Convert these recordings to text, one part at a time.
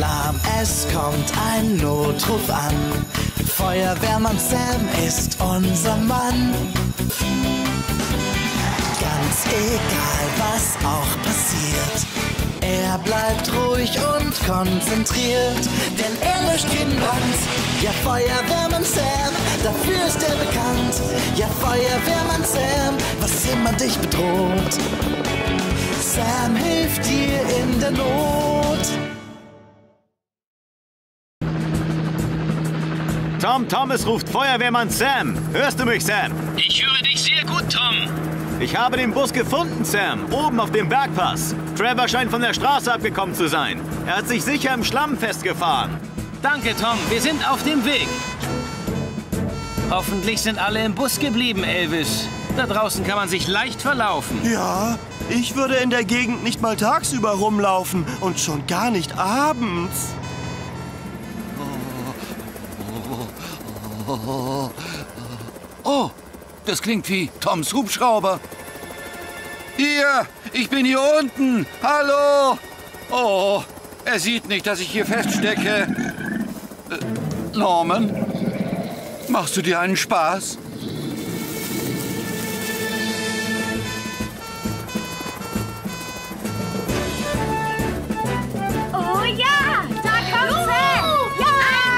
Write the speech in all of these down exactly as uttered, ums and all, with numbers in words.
Alarm, es kommt ein Notruf an. Feuerwehrmann Sam ist unser Mann. Ganz egal, was auch passiert, er bleibt ruhig und konzentriert, denn er löscht jeden Brand. Ja, Feuerwehrmann Sam, dafür ist er bekannt. Ja, Feuerwehrmann Sam, was immer dich bedroht, Sam hilft dir in der Not. Tom, Tom, es ruft Feuerwehrmann Sam. Hörst du mich, Sam? Ich höre dich sehr gut, Tom. Ich habe den Bus gefunden, Sam. Oben auf dem Bergpass. Trevor scheint von der Straße abgekommen zu sein. Er hat sich sicher im Schlamm festgefahren. Danke, Tom. Wir sind auf dem Weg. Hoffentlich sind alle im Bus geblieben, Elvis. Da draußen kann man sich leicht verlaufen. Ja, ich würde in der Gegend nicht mal tagsüber rumlaufen und schon gar nicht abends. Oh, das klingt wie Toms Hubschrauber. Hier, ich bin hier unten. Hallo. Oh, er sieht nicht, dass ich hier feststecke. Äh, Norman, machst du dir einen Spaß? Oh ja, da kommt Sam. Ja!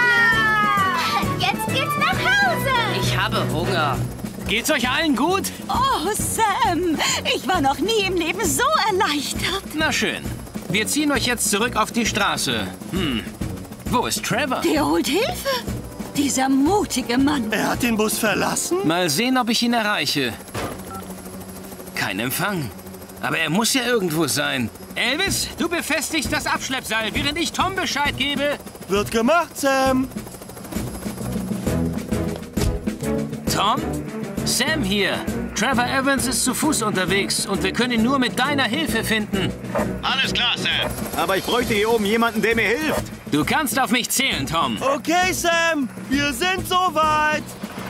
Jetzt geht's nach Hause. Ich habe Hunger. Geht's euch allen gut? Oh, Sam, ich war noch nie im Leben so erleichtert. Na schön. Wir ziehen euch jetzt zurück auf die Straße. Hm, wo ist Trevor? Der holt Hilfe. Dieser mutige Mann. Er hat den Bus verlassen? Mal sehen, ob ich ihn erreiche. Kein Empfang. Aber er muss ja irgendwo sein. Elvis, du befestigst das Abschleppseil, während ich Tom Bescheid gebe. Wird gemacht, Sam. Tom? Sam hier. Trevor Evans ist zu Fuß unterwegs und wir können ihn nur mit deiner Hilfe finden. Alles klar, Sam. Aber ich bräuchte hier oben jemanden, der mir hilft. Du kannst auf mich zählen, Tom. Okay, Sam, wir sind soweit.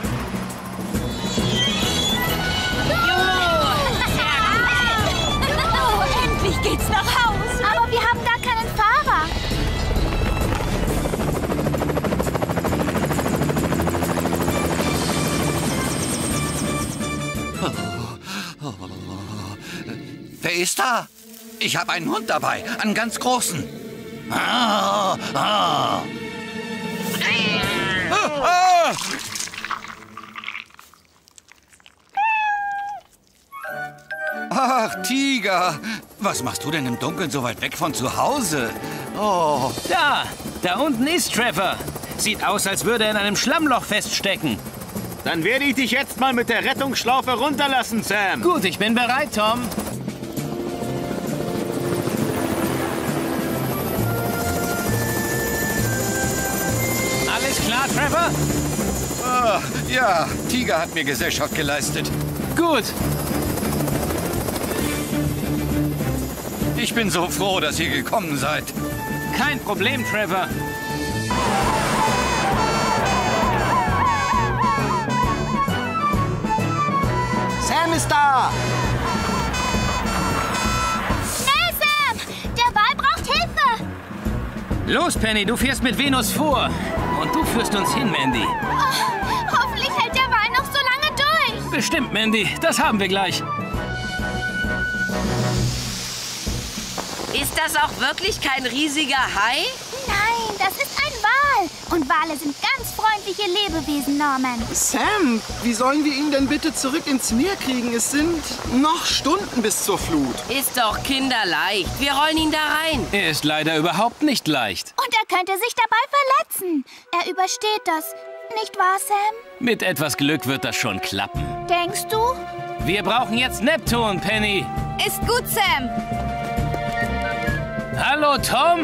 Oh, endlich geht's nach Hause. Aber wir haben gar keinen Fahrer. Wer ist da? Ich habe einen Hund dabei, einen ganz großen. Ah, ah. Ah, ah. Ach, Tiger. Was machst du denn im Dunkeln so weit weg von zu Hause? Oh. Da, da unten ist Trevor. Sieht aus, als würde er in einem Schlammloch feststecken. Dann werde ich dich jetzt mal mit der Rettungsschlaufe runterlassen, Sam. Gut, ich bin bereit, Tom. Alles klar, Trevor? Ah, ja, Tiger hat mir Gesellschaft geleistet. Gut. Ich bin so froh, dass ihr gekommen seid. Kein Problem, Trevor. Sam ist da. Schnell, Sam. Der Wal braucht Hilfe. Los, Penny, du fährst mit Venus vor. Und du führst uns hin, Mandy. Oh, hoffentlich hält der Wal noch so lange durch. Bestimmt, Mandy. Das haben wir gleich. Ist das auch wirklich kein riesiger Hai? Nein, das ist ein Wal. Und Wale sind ganz freundliche Lebewesen, Norman. Sam, wie sollen wir ihn denn bitte zurück ins Meer kriegen? Es sind noch Stunden bis zur Flut. Ist doch kinderleicht. Wir rollen ihn da rein. Er ist leider überhaupt nicht leicht. Und er könnte sich dabei verletzen. Er übersteht das. Nicht wahr, Sam? Mit etwas Glück wird das schon klappen. Denkst du? Wir brauchen jetzt Neptun, Penny. Ist gut, Sam. Hallo, Tom.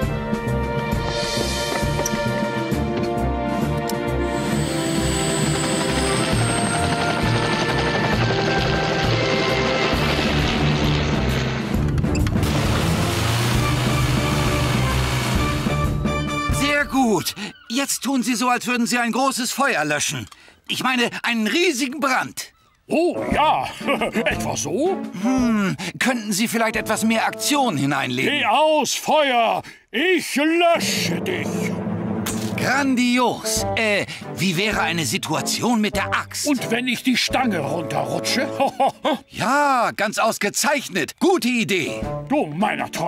Sehr gut. Jetzt tun Sie so, als würden Sie ein großes Feuer löschen. Ich meine, einen riesigen Brand. Oh ja, etwa so? Hm, könnten Sie vielleicht etwas mehr Aktion hineinlegen? Geh aus, Feuer! Ich lösche dich! Grandios! Äh, wie wäre eine Situation mit der Axt? Und wenn ich die Stange runterrutsche? Ja, ganz ausgezeichnet. Gute Idee. Du meiner Treu.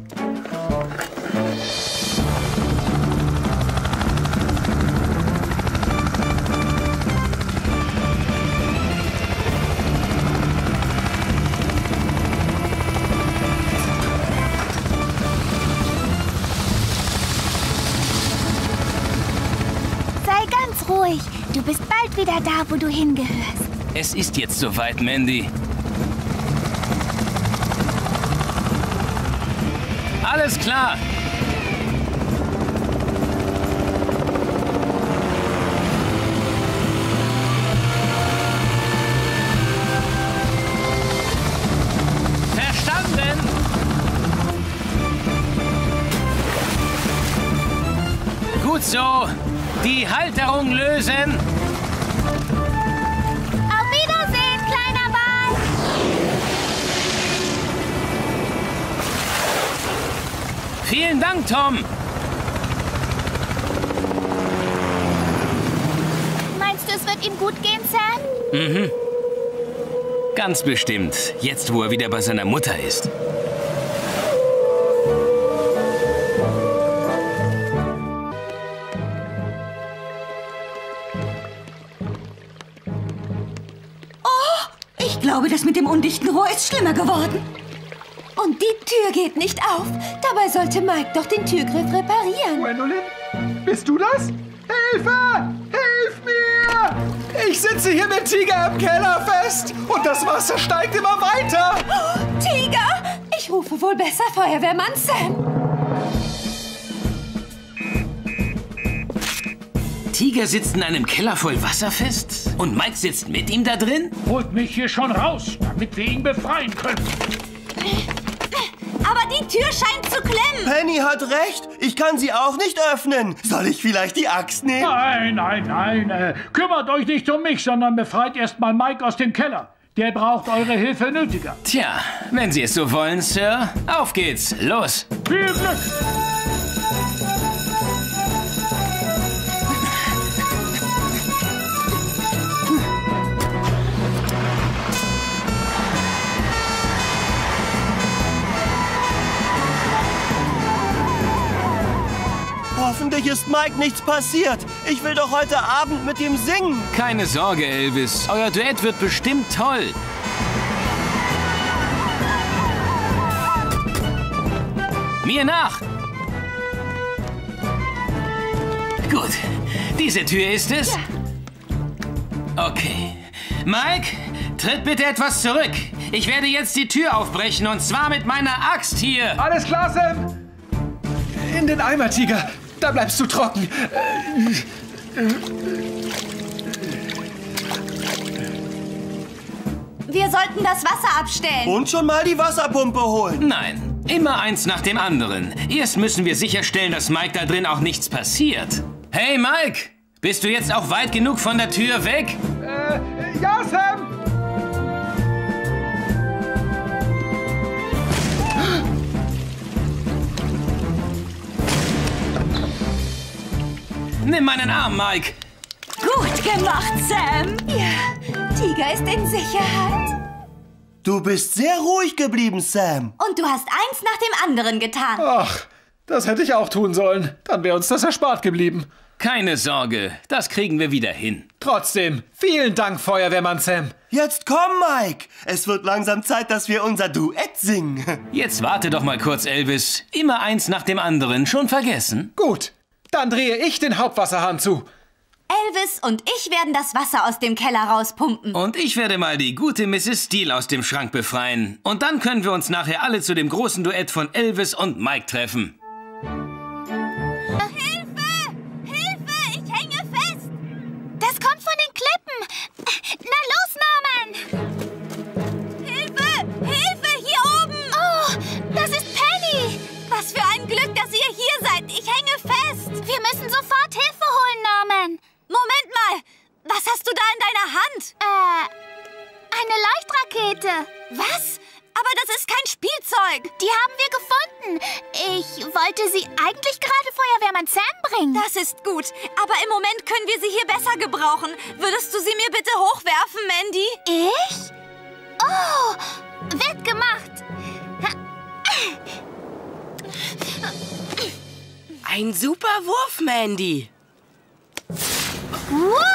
Ruhig. Du bist bald wieder da, wo du hingehörst. Es ist jetzt soweit, Mandy. Alles klar. Verstanden. Gut so. Die Halterung lösen. Auf Wiedersehen, kleiner Wal. Vielen Dank, Tom. Meinst du, es wird ihm gut gehen, Sam? Mhm. Ganz bestimmt. Jetzt, wo er wieder bei seiner Mutter ist. Ich glaube, das mit dem undichten Rohr ist schlimmer geworden. Und die Tür geht nicht auf. Dabei sollte Mike doch den Türgriff reparieren. Gwendolyn, bist du das? Hilfe! Hilf mir! Ich sitze hier mit Tiger im Keller fest und das Wasser steigt immer weiter. Oh, Tiger! Ich rufe wohl besser Feuerwehrmann Sam. Tiger sitzt in einem Keller voll Wasser fest und Mike sitzt mit ihm da drin? Holt mich hier schon raus, damit wir ihn befreien können. Aber die Tür scheint zu klemmen. Penny hat recht. Ich kann sie auch nicht öffnen. Soll ich vielleicht die Axt nehmen? Nein, nein, nein. Äh, kümmert euch nicht um mich, sondern befreit erst mal Mike aus dem Keller. Der braucht eure Hilfe nötiger. Tja, wenn Sie es so wollen, Sir. Auf geht's. Los. Viel Glück. Hoffentlich ist Mike nichts passiert. Ich will doch heute Abend mit ihm singen. Keine Sorge, Elvis. Euer Duett wird bestimmt toll. Mir nach. Gut. Diese Tür ist es? Ja. Okay. Mike, tritt bitte etwas zurück. Ich werde jetzt die Tür aufbrechen und zwar mit meiner Axt hier. Alles klar, Sam. In den Eimer, Tiger. Da bleibst du trocken. Wir sollten das Wasser abstellen. Und schon mal die Wasserpumpe holen. Nein, immer eins nach dem anderen. Erst müssen wir sicherstellen, dass Mike da drin auch nichts passiert. Hey, Mike! Bist du jetzt auch weit genug von der Tür weg? Äh, ja, Sam! Nimm meinen Arm, Mike. Gut gemacht, Sam. Ja, Tiger ist in Sicherheit. Du bist sehr ruhig geblieben, Sam. Und du hast eins nach dem anderen getan. Ach, das hätte ich auch tun sollen. Dann wäre uns das erspart geblieben. Keine Sorge, das kriegen wir wieder hin. Trotzdem, vielen Dank, Feuerwehrmann Sam. Jetzt komm, Mike. Es wird langsam Zeit, dass wir unser Duett singen. Jetzt warte doch mal kurz, Elvis. Immer eins nach dem anderen. Schon vergessen? Gut, dann drehe ich den Hauptwasserhahn zu. Elvis und ich werden das Wasser aus dem Keller rauspumpen. Und ich werde mal die gute Misses Steele aus dem Schrank befreien. Und dann können wir uns nachher alle zu dem großen Duett von Elvis und Mike treffen. Hilfe! Hilfe! Ich hänge fest! Das kommt von den Klippen! Na los, Norman! Hilfe! Hilfe! Hier oben! Oh, das ist Penny! Was für ein Glück, dass ihr hier seid! Ich hänge fest! Wir müssen sofort Hilfe holen, Norman! Moment mal! Was hast du da in deiner Hand? Äh, wollte sie eigentlich gerade Feuerwehrmann Sam bringen. Das ist gut, aber im Moment können wir sie hier besser gebrauchen. Würdest du sie mir bitte hochwerfen, Mandy? Ich? Oh, wird gemacht. Ein super Wurf, Mandy. Wow!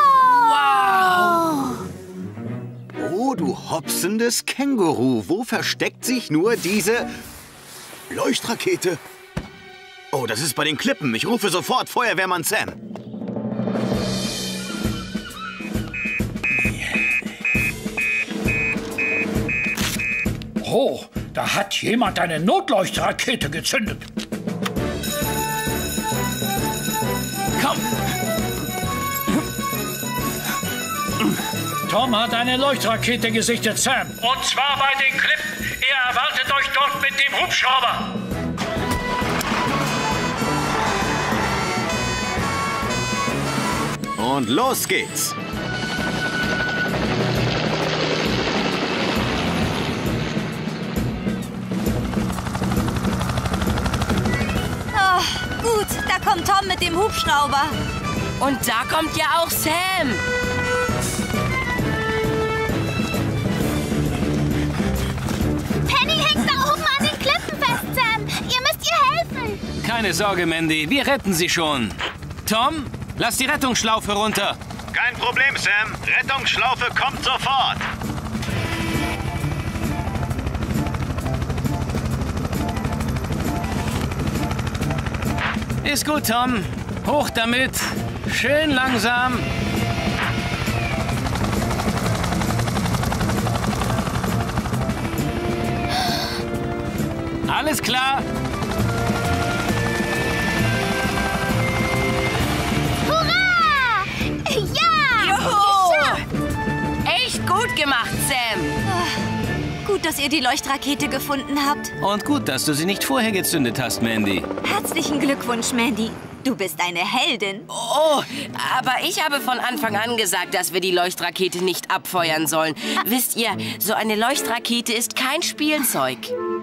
Wow! Oh, du hopsendes Känguru. Wo versteckt sich nur diese Leuchtrakete? Oh, das ist bei den Klippen. Ich rufe sofort Feuerwehrmann Sam. Oh, da hat jemand eine Notleuchtrakete gezündet. Komm! Tom hat eine Leuchtrakete gesichtet, Sam. Und zwar bei den Klippen. Er erwartet euch dort mit dem Hubschrauber. Und los geht's. Oh, gut, da kommt Tom mit dem Hubschrauber. Und da kommt ja auch Sam. Penny hängt da oben an den Klippen fest, Sam. Ihr müsst ihr helfen. Keine Sorge, Mandy, wir retten sie schon. Tom, lass die Rettungsschlaufe runter. Kein Problem, Sam. Rettungsschlaufe kommt sofort. Ist gut, Tom. Hoch damit. Schön langsam. Alles klar. Hurra! Ja! Juhu! Echt gut gemacht, Sam. Gut, dass ihr die Leuchtrakete gefunden habt. Und gut, dass du sie nicht vorher gezündet hast, Mandy. Herzlichen Glückwunsch, Mandy. Du bist eine Heldin. Oh, aber ich habe von Anfang an gesagt, dass wir die Leuchtrakete nicht abfeuern sollen. Wisst ihr, so eine Leuchtrakete ist kein Spielzeug.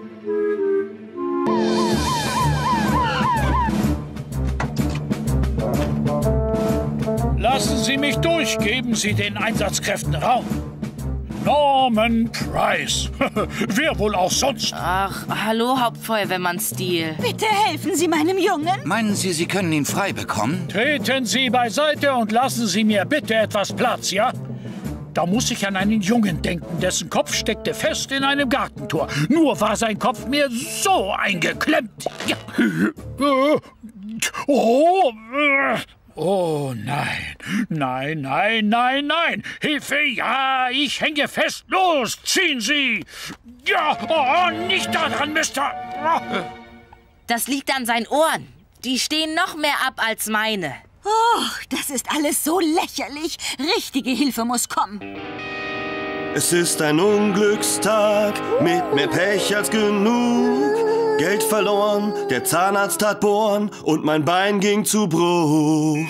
Lassen Sie mich durch. Geben Sie den Einsatzkräften Raum. Norman Price. Wer wohl auch sonst? Ach, hallo, Hauptfeuerwehrmann Steele. Bitte helfen Sie meinem Jungen. Meinen Sie, Sie können ihn frei bekommen? Treten Sie beiseite und lassen Sie mir bitte etwas Platz, ja? Da muss ich an einen Jungen denken, dessen Kopf steckte fest in einem Gartentor. Nur war sein Kopf mir so eingeklemmt. Ja. Oh, oh nein, nein, nein, nein, nein. Hilfe, ja, ich hänge fest. Los, ziehen Sie. Ja, oh, nicht daran, Mister. Das liegt an seinen Ohren. Die stehen noch mehr ab als meine. Oh, das ist alles so lächerlich. Richtige Hilfe muss kommen. Es ist ein Unglückstag, mit mehr Pech als genug. Geld verloren, der Zahnarzt hat bohren und mein Bein ging zu Bruch.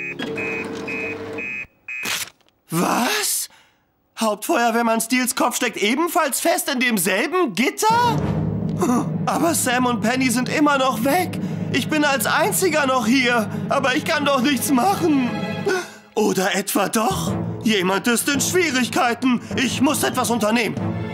Was? Hauptfeuerwehrmann Steels Kopf steckt ebenfalls fest in demselben Gitter? Aber Sam und Penny sind immer noch weg. Ich bin als Einziger noch hier, aber ich kann doch nichts machen. Oder etwa doch? Jemand ist in Schwierigkeiten. Ich muss etwas unternehmen.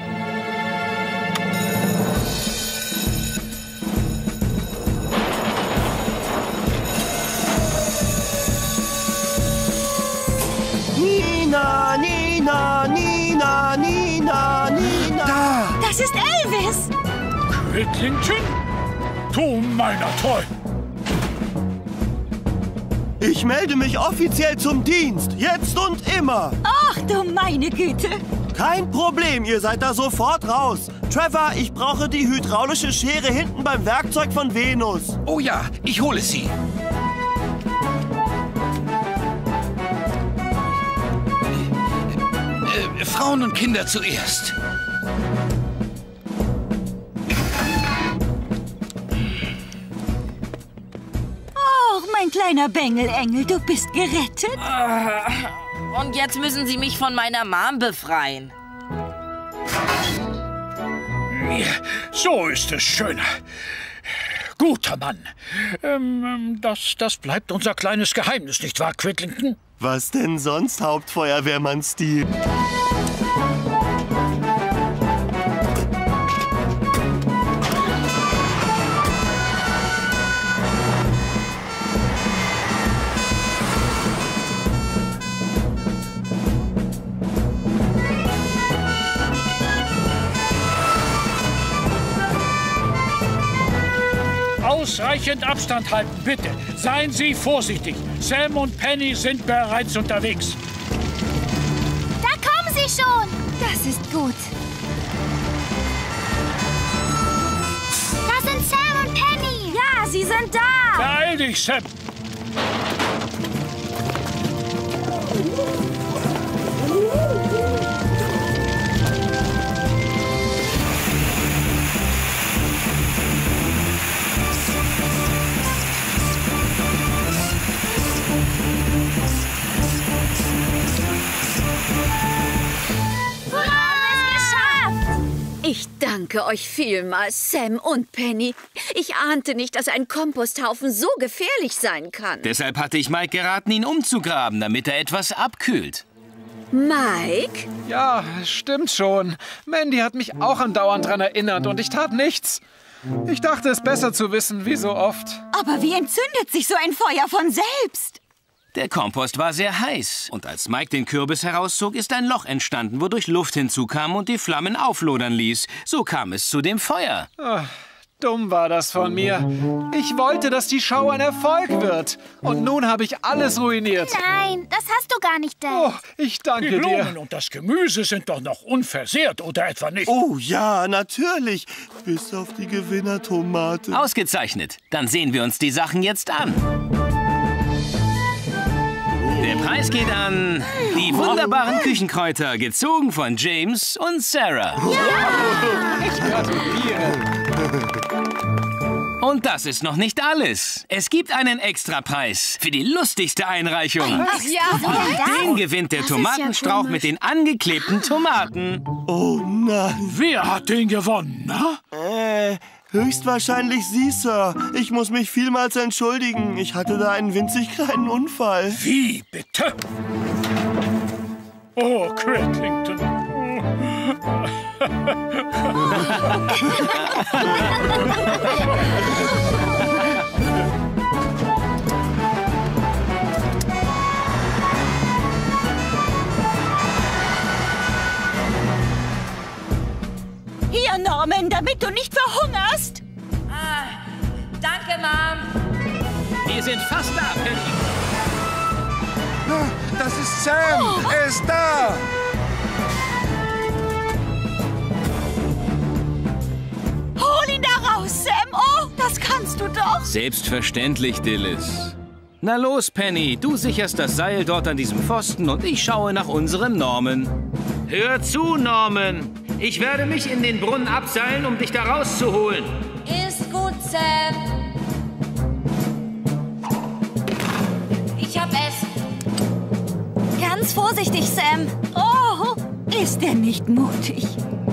Nina, Nina, Nina, Nina, Nina. Da! Das ist Elvis. Whittington? Du meiner Toll! Ich melde mich offiziell zum Dienst. Jetzt und immer. Ach du meine Güte. Kein Problem, ihr seid da sofort raus. Trevor, ich brauche die hydraulische Schere hinten beim Werkzeug von Venus. Oh ja, ich hole sie. Äh, Frauen und Kinder zuerst. Oh, mein kleiner Bengelengel, du bist gerettet. Und jetzt müssen Sie mich von meiner Mom befreien. So ist es schöner. Guter Mann. Ähm, das, das bleibt unser kleines Geheimnis, nicht wahr, Quiddlington? Was denn sonst, Hauptfeuerwehrmann Steel? Ausreichend Abstand halten, bitte. Seien Sie vorsichtig. Sam und Penny sind bereits unterwegs. Da kommen sie schon. Das ist gut. Da sind Sam und Penny. Ja, sie sind da. Beeil dich, Sam. Ich danke euch vielmals, Sam und Penny. Ich ahnte nicht, dass ein Komposthaufen so gefährlich sein kann. Deshalb hatte ich Mike geraten, ihn umzugraben, damit er etwas abkühlt. Mike? Ja, stimmt schon. Mandy hat mich auch andauernd daran erinnert und ich tat nichts. Ich dachte, es besser zu wissen, wie so oft. Aber wie entzündet sich so ein Feuer von selbst? Der Kompost war sehr heiß und als Mike den Kürbis herauszog, ist ein Loch entstanden, wodurch Luft hinzukam und die Flammen auflodern ließ. So kam es zu dem Feuer. Ach, dumm war das von mir. Ich wollte, dass die Show ein Erfolg wird. Und nun habe ich alles ruiniert. Nein, das hast du gar nicht, Dad. Oh, ich danke Die dir. Blumen und das Gemüse sind doch noch unversehrt, oder etwa nicht? Oh ja, natürlich. Bis auf die Gewinnertomate. Ausgezeichnet. Dann sehen wir uns die Sachen jetzt an. Der Preis geht an die wunderbaren Küchenkräuter, gezogen von James und Sarah. Ich gratuliere. Und das ist noch nicht alles. Es gibt einen Extrapreis für die lustigste Einreichung. Ach ja, Den gewinnt der Tomatenstrauch mit den angeklebten Tomaten. Oh nein. Wer hat den gewonnen, na? Äh, höchstwahrscheinlich Sie, Sir. Ich muss mich vielmals entschuldigen. Ich hatte da einen winzig kleinen Unfall. Wie, bitte? Oh, Quiddlington. Hier, Norman, damit du nicht verhungerst. Ah, danke, Mom. Wir sind fast da, Penny. Das ist Sam. Er ist da. Hol ihn da raus, Sam. Oh, das kannst du doch. Selbstverständlich, Dillis. Na los, Penny, du sicherst das Seil dort an diesem Pfosten und ich schaue nach unserem Norman. Hör zu, Norman. Ich werde mich in den Brunnen abseilen, um dich da rauszuholen. Ist gut, Sam. Ich hab Essen. Ganz vorsichtig, Sam. Oh, ist er nicht mutig?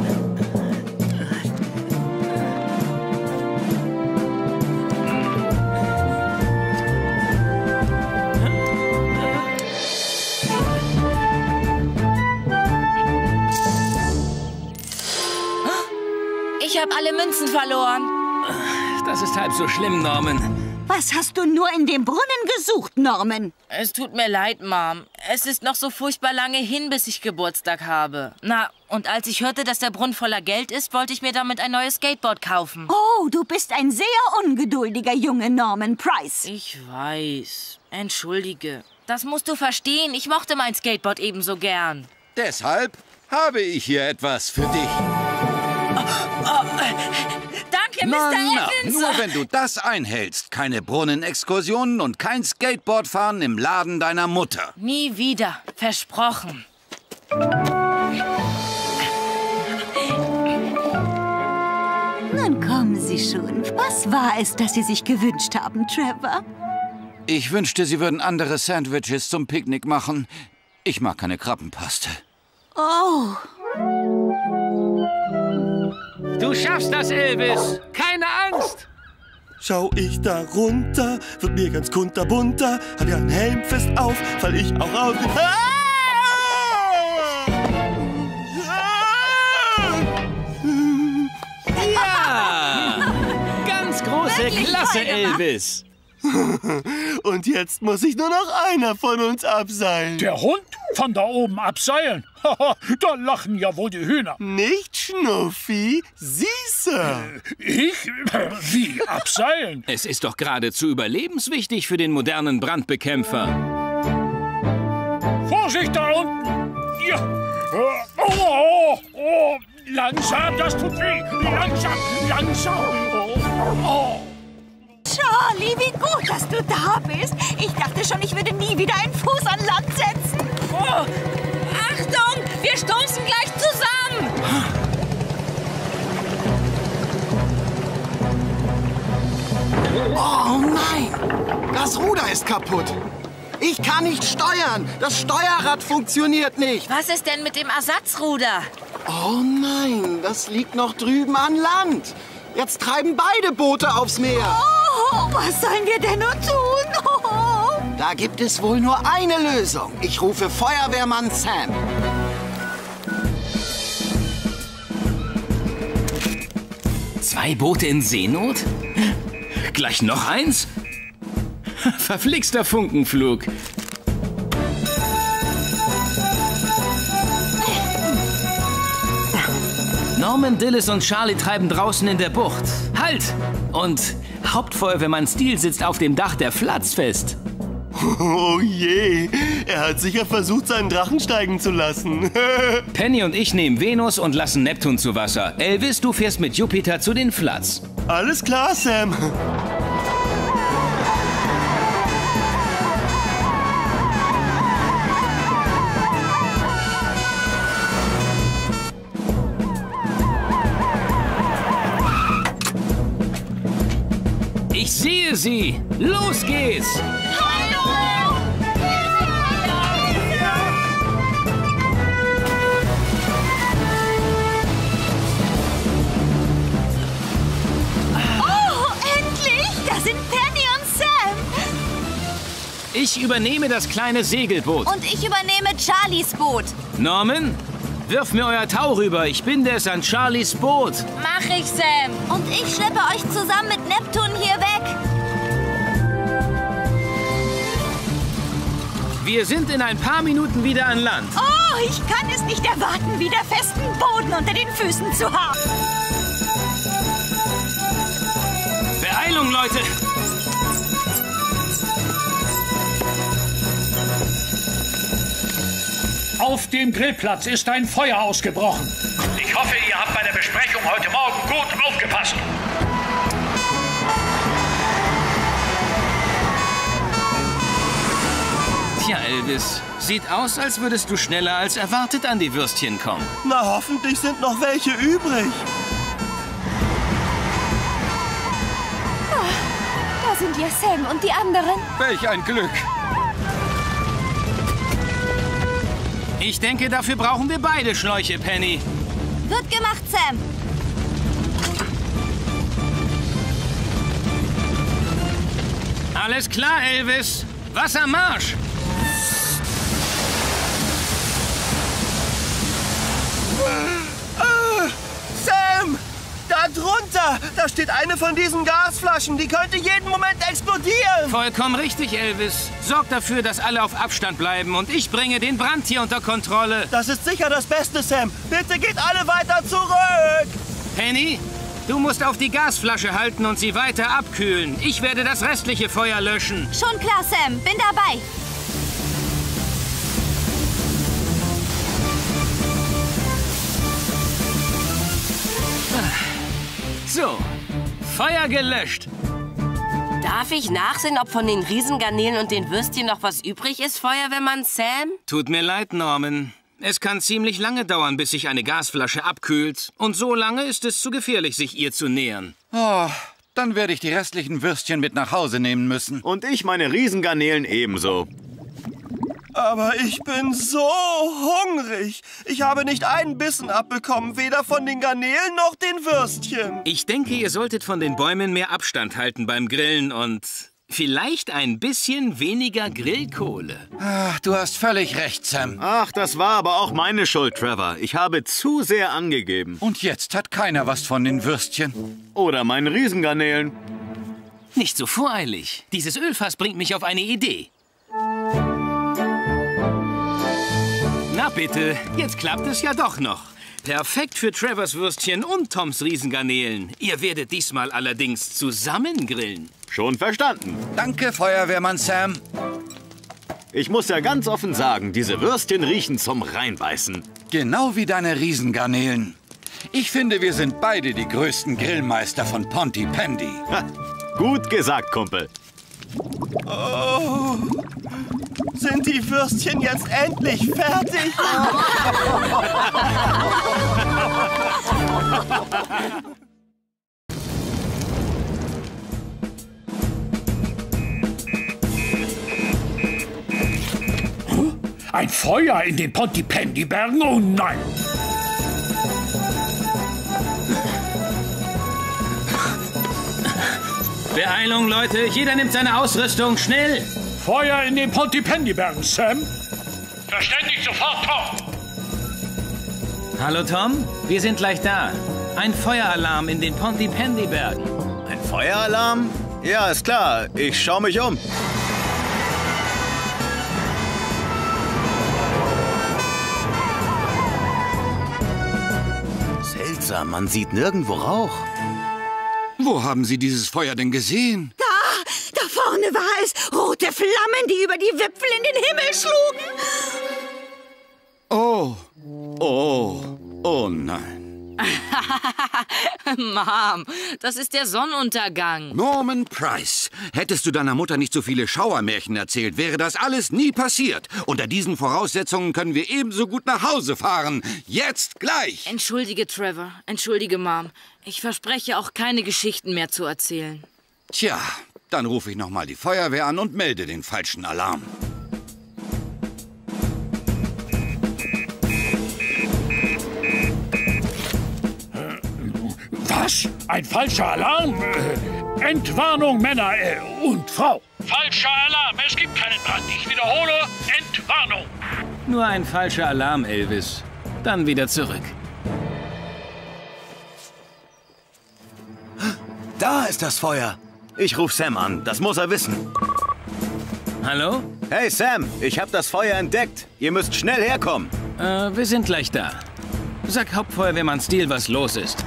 Ich habe alle Münzen verloren. Das ist halb so schlimm, Norman. Was hast du nur in dem Brunnen gesucht, Norman? Es tut mir leid, Mom. Es ist noch so furchtbar lange hin, bis ich Geburtstag habe. Na, und als ich hörte, dass der Brunnen voller Geld ist, wollte ich mir damit ein neues Skateboard kaufen. Oh, du bist ein sehr ungeduldiger Junge, Norman Price. Ich weiß. Entschuldige. Das musst du verstehen. Ich mochte mein Skateboard ebenso gern. Deshalb habe ich hier etwas für dich. Oh, äh, danke, Na, Mister na, Evans. nur wenn du das einhältst. Keine Brunnenexkursionen und kein Skateboardfahren im Laden deiner Mutter. Nie wieder. Versprochen. Nun kommen Sie schon. Was war es, das Sie sich gewünscht haben, Trevor? Ich wünschte, sie würden andere Sandwiches zum Picknick machen. Ich mag keine Krabbenpaste. Oh. Du schaffst das, Elvis. Keine Angst. Schau ich da runter, wird mir ganz kunterbunter. Hab ja einen Helm fest auf, fall ich auch aus. Ah! Ja! Ganz große Wirklich Klasse, toll gemacht. Elvis. Und jetzt muss ich nur noch einer von uns abseilen. Der Hund von da oben abseilen? Haha, da lachen ja wohl die Hühner. Nicht Schnuffi, Sie, Sir. Ich? Wie abseilen? Es ist doch geradezu überlebenswichtig für den modernen Brandbekämpfer. Vorsicht da unten! Ja. Oh, oh, oh. Langsam, das tut weh. Langsam, langsam. Oh, oh. Charlie, wie gut, dass du da bist. Ich dachte schon, ich würde nie wieder einen Fuß an Land setzen. Oh, Achtung, wir stoßen gleich zusammen. Oh nein! Das Ruder ist kaputt. Ich kann nicht steuern. Das Steuerrad funktioniert nicht. Was ist denn mit dem Ersatzruder? Oh nein, das liegt noch drüben an Land. Jetzt treiben beide Boote aufs Meer. Oh, was sollen wir denn nun tun? Oh. Da gibt es wohl nur eine Lösung. Ich rufe Feuerwehrmann Sam. Zwei Boote in Seenot? Gleich noch eins? Verflixter Funkenflug. Norman, Dillis und Charlie treiben draußen in der Bucht. Halt! Und Hauptfeuerwehrmann Steele sitzt auf dem Dach der Flats fest. Oh je, er hat sicher versucht, seinen Drachen steigen zu lassen. Penny und ich nehmen Venus und lassen Neptun zu Wasser. Elvis, du fährst mit Jupiter zu den Flats. Alles klar, Sam. Ich sehe sie! Los geht's! Hallo! Oh, endlich! Da sind Penny und Sam. Ich übernehme das kleine Segelboot. Und ich übernehme Charlies Boot. Norman, wirf mir euer Tau rüber. Ich binde es an Charlies Boot. Mach ich, Sam. Und ich schleppe euch zusammen mit Neptun hier weg. Wir sind in ein paar Minuten wieder an Land. Oh, ich kann es nicht erwarten, wieder festen Boden unter den Füßen zu haben. Beeilung, Leute! Auf dem Grillplatz ist ein Feuer ausgebrochen. Ich hoffe, ihr habt bei der Besprechung heute Morgen gut aufgepasst. Tja, Elvis, sieht aus, als würdest du schneller als erwartet an die Würstchen kommen. Na, hoffentlich sind noch welche übrig. Da sind ja Sam und die anderen. Welch ein Glück. Ich denke, dafür brauchen wir beide Schläuche, Penny. Wird gemacht, Sam. Alles klar, Elvis. Wassermarsch! Sam! Da drunter! Da steht eine von diesen Gasflaschen. Die könnte jeden Moment explodieren. Vollkommen richtig, Elvis. Sorg dafür, dass alle auf Abstand bleiben und ich bringe den Brand hier unter Kontrolle. Das ist sicher das Beste, Sam. Bitte geht alle weiter zurück. Penny, du musst auf die Gasflasche halten und sie weiter abkühlen. Ich werde das restliche Feuer löschen. Schon klar, Sam. Bin dabei. So, Feuer gelöscht. Darf ich nachsehen, ob von den Riesengarnelen und den Würstchen noch was übrig ist, Feuerwehrmann Sam? Tut mir leid, Norman. Es kann ziemlich lange dauern, bis sich eine Gasflasche abkühlt. Und so lange ist es zu gefährlich, sich ihr zu nähern. Oh, dann werde ich die restlichen Würstchen mit nach Hause nehmen müssen. Und ich meine Riesengarnelen ebenso. Aber ich bin so hungrig. Ich habe nicht einen Bissen abbekommen, weder von den Garnelen noch den Würstchen. Ich denke, ihr solltet von den Bäumen mehr Abstand halten beim Grillen und vielleicht ein bisschen weniger Grillkohle. Ach, du hast völlig recht, Sam. Ach, das war aber auch meine Schuld, Trevor. Ich habe zu sehr angegeben. Und jetzt hat keiner was von den Würstchen. Oder meinen Riesengarnelen. Nicht so voreilig. Dieses Ölfass bringt mich auf eine Idee. Na bitte, jetzt klappt es ja doch noch. Perfekt für Trevors Würstchen und Toms Riesengarnelen. Ihr werdet diesmal allerdings zusammen grillen. Schon verstanden. Danke, Feuerwehrmann Sam. Ich muss ja ganz offen sagen, diese Würstchen riechen zum Reinbeißen. Genau wie deine Riesengarnelen. Ich finde, wir sind beide die größten Grillmeister von Pontypandy. Ha, gut gesagt, Kumpel. Oh, sind die Würstchen jetzt endlich fertig? Ein Feuer in den Pontypandy-Bergen? Oh nein! Beeilung, Leute. Jeder nimmt seine Ausrüstung. Schnell! Feuer in den Pontypandy-Bergen, Sam. Verständigt sofort, Tom. Hallo, Tom. Wir sind gleich da. Ein Feueralarm in den Pontypandy-Bergen. Ein Feueralarm? Ja, ist klar. Ich schaue mich um. Seltsam, man sieht nirgendwo Rauch. Wo haben Sie dieses Feuer denn gesehen? Da, da vorne war es. Rote Flammen, die über die Wipfel in den Himmel schlugen. Oh, oh, oh nein. Mom, das ist der Sonnenuntergang. Norman Price, hättest du deiner Mutter nicht so viele Schauermärchen erzählt, wäre das alles nie passiert. Unter diesen Voraussetzungen können wir ebenso gut nach Hause fahren. Jetzt gleich. Entschuldige, Trevor. Entschuldige, Mom. Ich verspreche auch keine Geschichten mehr zu erzählen. Tja, dann rufe ich noch mal die Feuerwehr an und melde den falschen Alarm. Was? Ein falscher Alarm? Äh, Entwarnung, Männer äh, und Frau. Falscher Alarm. Es gibt keinen Brand. Ich wiederhole, Entwarnung. Nur ein falscher Alarm, Elvis. Dann wieder zurück. Da ist das Feuer. Ich rufe Sam an. Das muss er wissen. Hallo? Hey, Sam. Ich habe das Feuer entdeckt. Ihr müsst schnell herkommen. Äh, wir sind gleich da. Sag Hauptfeuerwehrmann Steele, was los ist.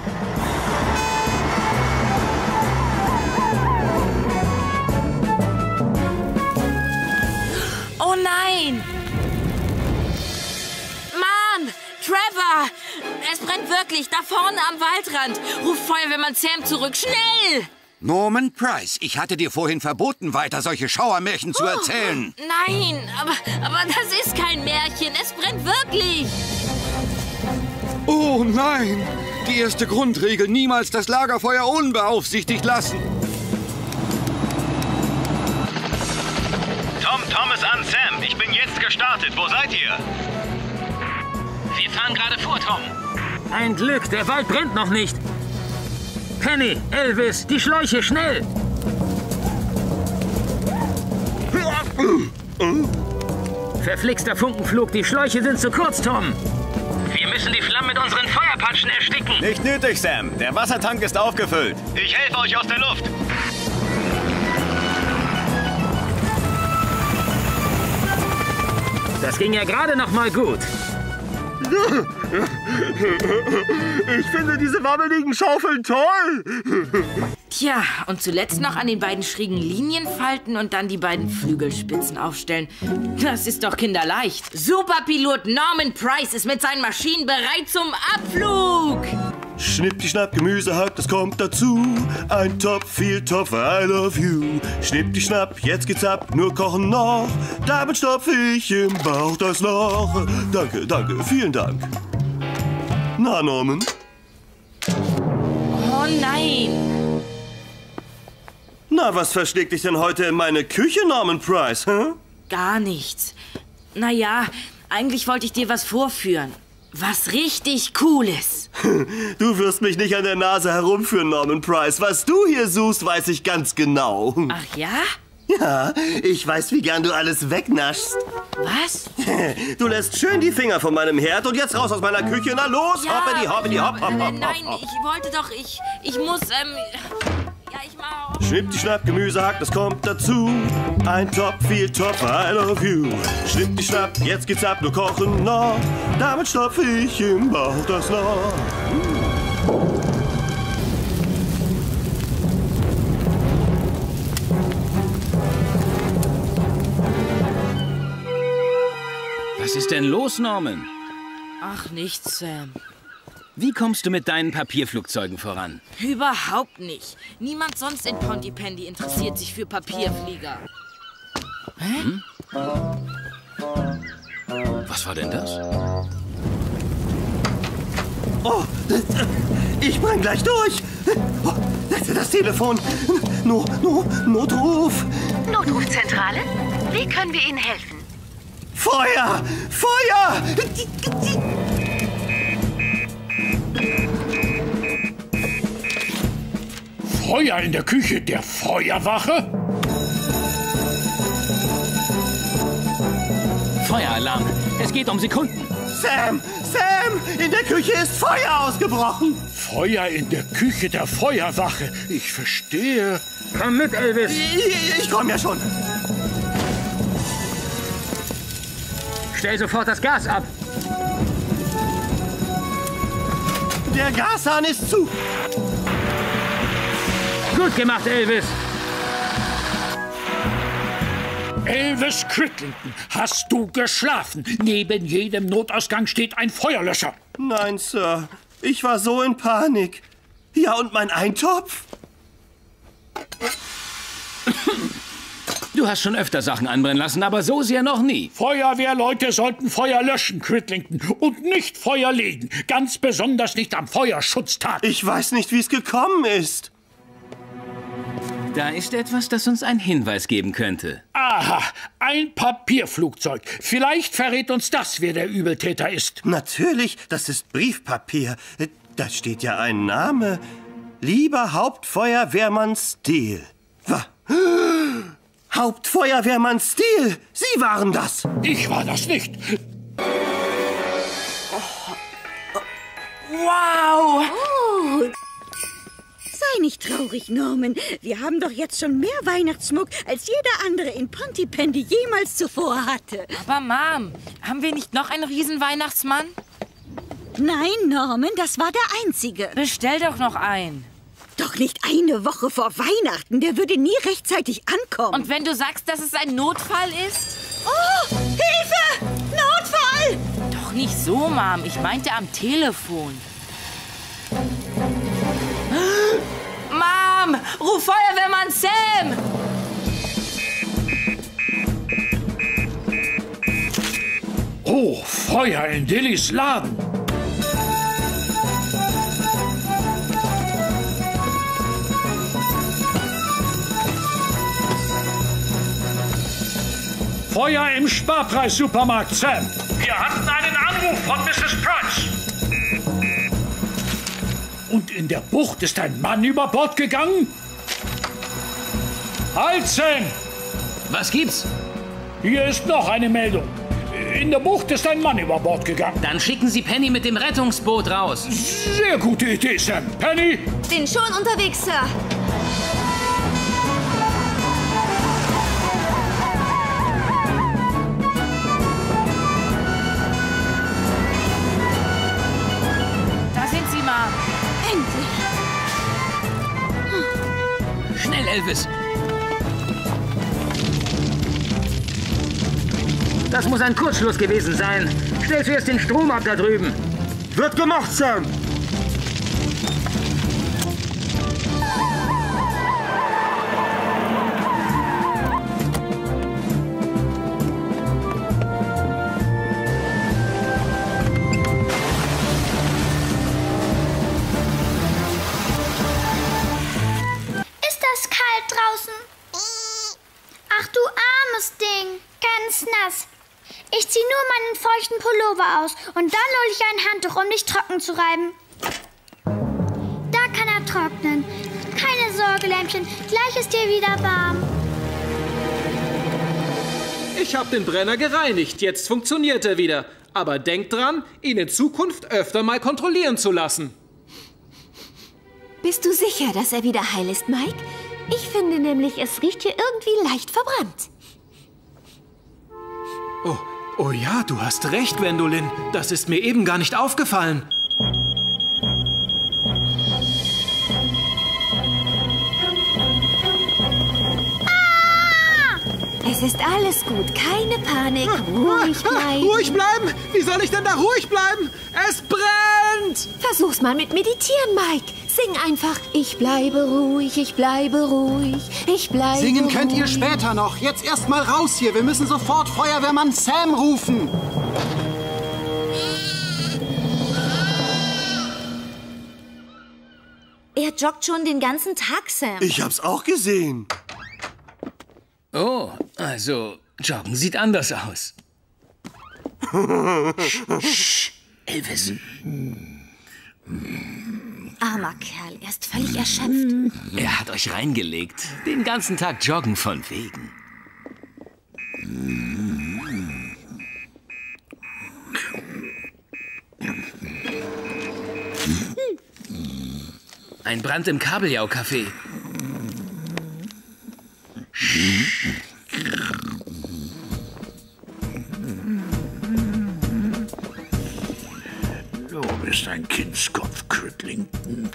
Oh nein! Mann! Trevor! Es brennt wirklich, da vorne am Waldrand. Ruf Feuerwehrmann Sam zurück, schnell! Norman Price, ich hatte dir vorhin verboten, weiter solche Schauermärchen zu erzählen. Oh, nein, aber, aber das ist kein Märchen, es brennt wirklich. Oh nein! Die erste Grundregel, niemals das Lagerfeuer unbeaufsichtigt lassen. Tom, Tom ist an, Sam. Ich bin jetzt gestartet. Wo seid ihr? Wir fahren gerade vor, Tom. Ein Glück, der Wald brennt noch nicht. Penny, Elvis, die Schläuche, schnell! Verflixter Funkenflug, die Schläuche sind zu kurz, Tom. Wir müssen die Flammen mit unseren Feuerpatschen ersticken. Nicht nötig, Sam. Der Wassertank ist aufgefüllt. Ich helfe euch aus der Luft. Das ging ja gerade noch mal gut. Ich finde diese wabbeligen Schaufeln toll. Tja, und zuletzt noch an den beiden schrägen Linien falten und dann die beiden Flügelspitzen aufstellen. Das ist doch kinderleicht. Superpilot Norman Price ist mit seinen Maschinen bereit zum Abflug. Schnipp die Schnapp, Gemüsehack, das kommt dazu. Ein Topf, viel Topf, I love you. Schnipp die Schnapp, jetzt geht's ab, nur kochen noch. Damit stopfe ich im Bauch das Loch. Danke, danke, vielen Dank. Na, Norman? Oh nein. Na, was verschlägt dich denn heute in meine Küche, Norman Price, hä? Gar nichts. Naja, eigentlich wollte ich dir was vorführen. Was richtig Cooles. Du wirst mich nicht an der Nase herumführen, Norman Price. Was du hier suchst, weiß ich ganz genau. Ach ja? Ja, ich weiß, wie gern du alles wegnaschst. Was? Du lässt schön die Finger von meinem Herd und jetzt raus aus meiner Küche. Na los, Ja, hoppidi, hoppidi, hopp, hopp, äh, hopp, Nein, hopp. ich wollte doch, ich, ich muss, ähm... Ja, ich mach... Schnipp, die Schnapp, Gemüsehack, das kommt dazu. Ein Topf, viel Topf, I love you. Schnipp, die Schnapp, jetzt geht's ab, nur kochen noch. Damit stopfe ich im Bauch das Loch. Was ist denn los, Norman? Ach, nichts, Sam. Wie kommst du mit deinen Papierflugzeugen voran? Überhaupt nicht. Niemand sonst in Pontypandy interessiert sich für Papierflieger. Hä? Hm? Was war denn das? Oh, ich bring gleich durch. Oh, das Telefon. No, no, Notruf. Notrufzentrale? Wie können wir Ihnen helfen? Feuer! Feuer! Feuer in der Küche der Feuerwache? Feueralarm. Es geht um Sekunden. Sam! Sam! In der Küche ist Feuer ausgebrochen! Feuer in der Küche der Feuerwache. Ich verstehe. Komm mit, Elvis. Ich, ich komm ja schon. Stell sofort das Gas ab. Der Gashahn ist zu. Gut gemacht, Elvis. Elvis Cridlington, hast du geschlafen? Neben jedem Notausgang steht ein Feuerlöscher. Nein, Sir. Ich war so in Panik. Ja, und mein Eintopf? Du hast schon öfter Sachen anbrennen lassen, aber so sehr noch nie. Feuerwehrleute sollten Feuer löschen, Cridlington, und nicht Feuer legen. Ganz besonders nicht am Feuerschutztag. Ich weiß nicht, wie es gekommen ist. Da ist etwas, das uns einen Hinweis geben könnte. Aha, ein Papierflugzeug. Vielleicht verrät uns das, wer der Übeltäter ist. Natürlich, das ist Briefpapier. Da steht ja ein Name. Lieber Hauptfeuerwehrmann Steele. Was? Hauptfeuerwehrmann Steele, Sie waren das. Ich war das nicht. Wow! Oh. Sei nicht traurig, Norman. Wir haben doch jetzt schon mehr Weihnachtsschmuck, als jeder andere in Pontypandy jemals zuvor hatte. Aber Mom, haben wir nicht noch einen Riesenweihnachtsmann? Nein, Norman, das war der einzige. Bestell doch noch einen. Doch nicht eine Woche vor Weihnachten. Der würde nie rechtzeitig ankommen. Und wenn du sagst, dass es ein Notfall ist? Oh, Hilfe! Notfall! Doch nicht so, Mom. Ich meinte am Telefon. Mom, ruf Feuerwehrmann Sam! Oh, Feuer in Dillys Laden. Feuer im Sparpreis-Supermarkt, Sam. Wir hatten einen Anruf von Misses Price. Und in der Bucht ist ein Mann über Bord gegangen? Halt, Sam! Was gibt's? Hier ist noch eine Meldung. In der Bucht ist ein Mann über Bord gegangen. Dann schicken Sie Penny mit dem Rettungsboot raus. Sehr gute Idee, Sam. Penny? Bin schon unterwegs, Sir. Da sind Sie, Mom. Endlich. Schnell, Elvis. Das muss ein Kurzschluss gewesen sein. Stell zuerst den Strom ab da drüben. Wird gemacht, Sam. Ist das kalt draußen? Ach du armes Ding, ganz nass. Ich ziehe nur meinen feuchten Pullover aus und dann hole ich ein Handtuch, um dich trocken zu reiben. Da kann er trocknen. Keine Sorge, Lämpchen, gleich ist dir wieder warm. Ich habe den Brenner gereinigt, jetzt funktioniert er wieder. Aber denkt dran, ihn in Zukunft öfter mal kontrollieren zu lassen. Bist du sicher, dass er wieder heil ist, Mike? Ich finde nämlich, es riecht hier irgendwie leicht verbrannt. Oh, oh ja, du hast recht, Gwendolyn. Das ist mir eben gar nicht aufgefallen. Es ist alles gut, keine Panik, ruhig bleiben. Ruhig bleiben? Wie soll ich denn da ruhig bleiben? Es brennt! Versuch's mal mit Meditieren, Mike. Sing einfach, ich bleibe ruhig, ich bleibe ruhig, ich bleibe Singen ruhig. könnt ihr später noch. Jetzt erst mal raus hier. Wir müssen sofort Feuerwehrmann Sam rufen. Er joggt schon den ganzen Tag, Sam. Ich hab's auch gesehen. Oh, also Joggen sieht anders aus. Elvis. Armer Kerl, er ist völlig erschöpft. Er hat euch reingelegt. Den ganzen Tag joggen von wegen. Ein Brand im Kabeljau-Café. Du bist ein Kindskopf, Cridlington.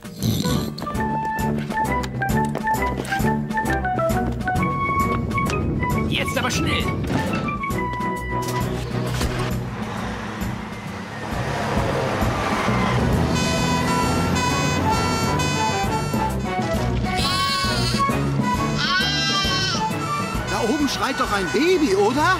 Jetzt aber schnell! Da oben schreit doch ein Baby, oder?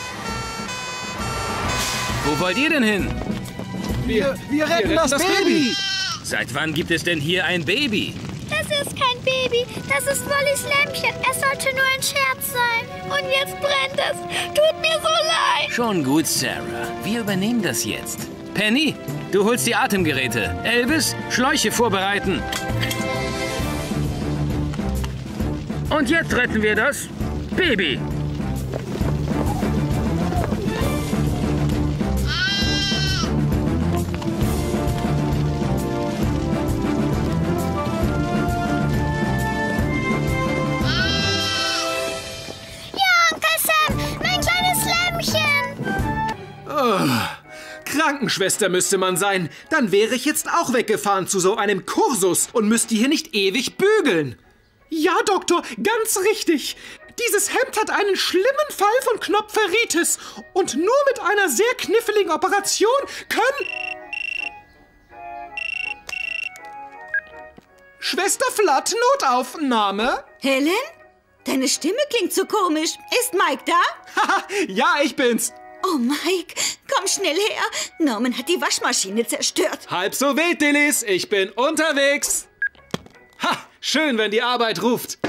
Wo wollt ihr denn hin? Wir, wir retten das, das Baby. Baby! Seit wann gibt es denn hier ein Baby? Das ist kein Baby, das ist Wollys Lämpchen. Es sollte nur ein Scherz sein. Und jetzt brennt es. Tut mir so leid. Schon gut, Sarah. Wir übernehmen das jetzt. Penny, du holst die Atemgeräte. Elvis, Schläuche vorbereiten. Und jetzt retten wir das Baby. Krankenschwester müsste man sein. Dann wäre ich jetzt auch weggefahren zu so einem Kursus und müsste hier nicht ewig bügeln. Ja, Doktor, ganz richtig. Dieses Hemd hat einen schlimmen Fall von Knopferitis. Und nur mit einer sehr kniffligen Operation können... Schwester Flatt, Notaufnahme. Helen? Deine Stimme klingt so komisch. Ist Mike da? Haha, ja, ich bin's. Oh, Mike, komm schnell her. Norman hat die Waschmaschine zerstört. Halb so wild, Dillis. Ich bin unterwegs. Ha, schön, wenn die Arbeit ruft.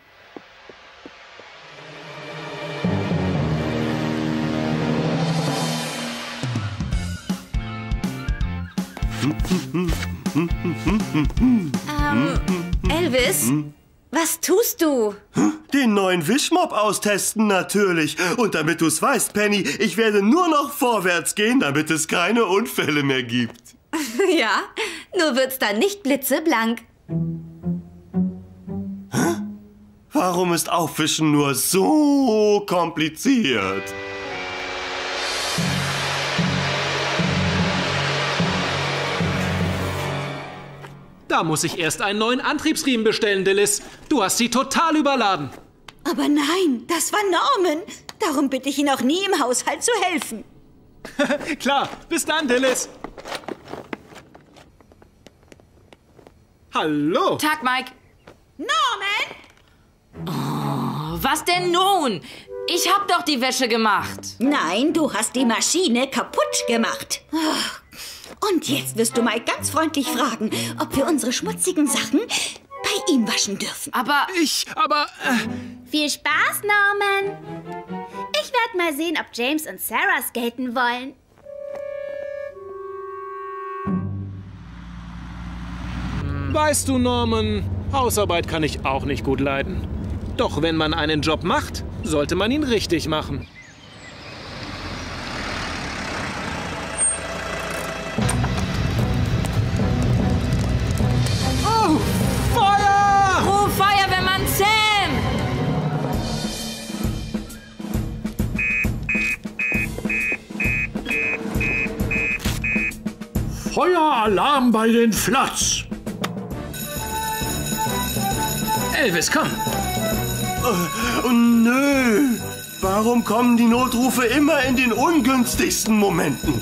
Ähm, Elvis? Was tust du? Den neuen Wischmopp austesten natürlich. Und damit du's weißt, Penny, ich werde nur noch vorwärts gehen, damit es keine Unfälle mehr gibt. Ja, nur wird's dann nicht blitzeblank. Hä? Warum ist Aufwischen nur so kompliziert? Da muss ich erst einen neuen Antriebsriemen bestellen, Dillis. Du hast sie total überladen. Aber nein, das war Norman. Darum bitte ich ihn auch nie im Haushalt zu helfen. Klar, bis dann, Dillis. Hallo. Tag, Mike. Norman! Oh, was denn nun? Ich hab doch die Wäsche gemacht. Nein, du hast die Maschine kaputt gemacht. Und jetzt wirst du Mike ganz freundlich fragen, ob wir unsere schmutzigen Sachen bei ihm waschen dürfen. Aber... Ich, aber... Äh Viel Spaß, Norman. Ich werde mal sehen, ob James und Sarah skaten wollen. Weißt du, Norman, Hausarbeit kann ich auch nicht gut leiden. Doch wenn man einen Job macht, sollte man ihn richtig machen. Oh, Feuer! Ruf Feuerwehrmann Sam! Feueralarm bei den Flats! Elvis, komm! Oh, oh nö! Warum kommen die Notrufe immer in den ungünstigsten Momenten?